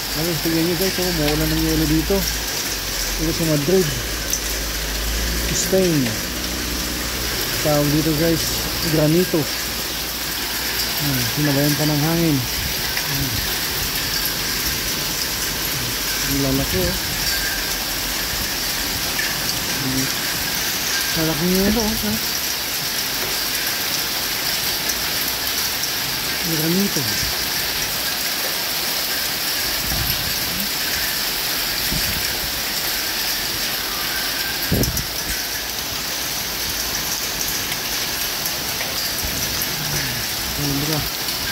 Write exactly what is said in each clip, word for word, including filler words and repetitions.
Tapos tignan nyo guys, oh, umuulan ng yelo dito. Dito sa Madrid, Spain. Tawag dito guys, granito. Hmm, sinabayan pa ng hangin. Hmm. Ang lalaki oh. Hmm. Malaking yelo oh. Ha? Granito. Sobra.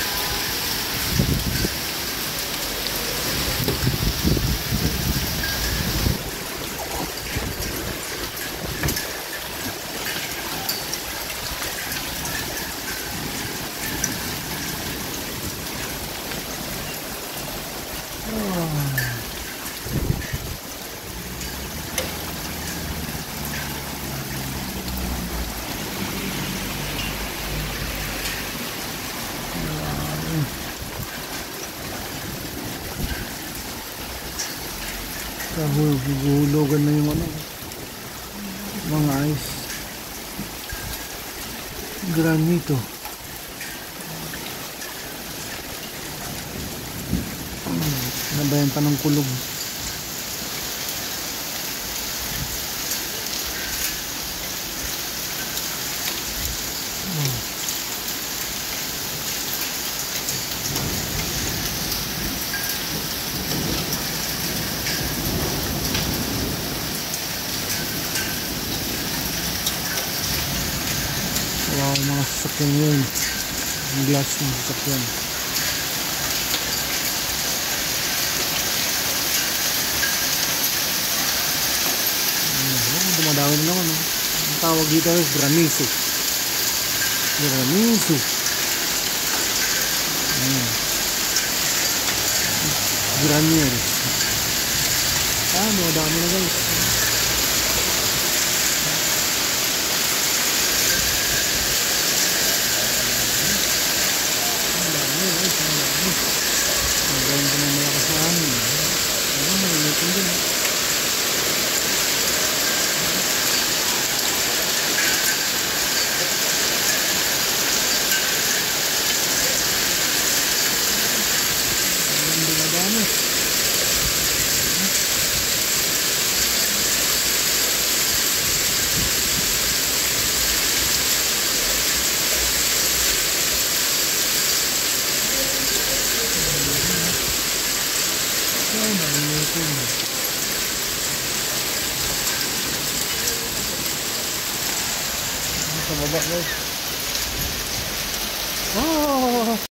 Huhulugan na yung ano, mga ice. Granito. Hmm, nabayan pa ng kulog. Hmm. Wow, mga sasakyan yun. Ang glass ng sasakyan. Oh, dumadami na naman oh. Ang tawag dito is granizo. Granizo. Hmm. Granieres. Ah, dumadami na guys. Magayon ko ng malakas na hangin. Ayun, malilitin din. Ayun, dumadami. Ayun, malilitin. Sa baba guys. Oh!